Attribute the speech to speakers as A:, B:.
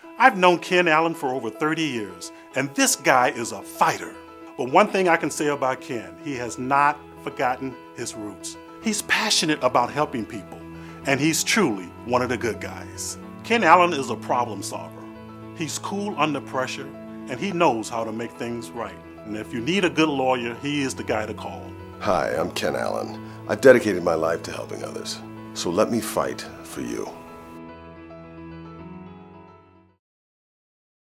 A: I've known Ken Allen for over 30 years, and this guy is a fighter. But one thing I can say about Ken, he has not forgotten his roots. He's passionate about helping people, and he's truly one of the good guys. Ken Allen is a problem solver. He's cool under pressure, and he knows how to make things right. And if you need a good lawyer, he is the guy to call.
B: Hi, I'm Ken Allen. I've dedicated my life to helping others, so let me fight for you.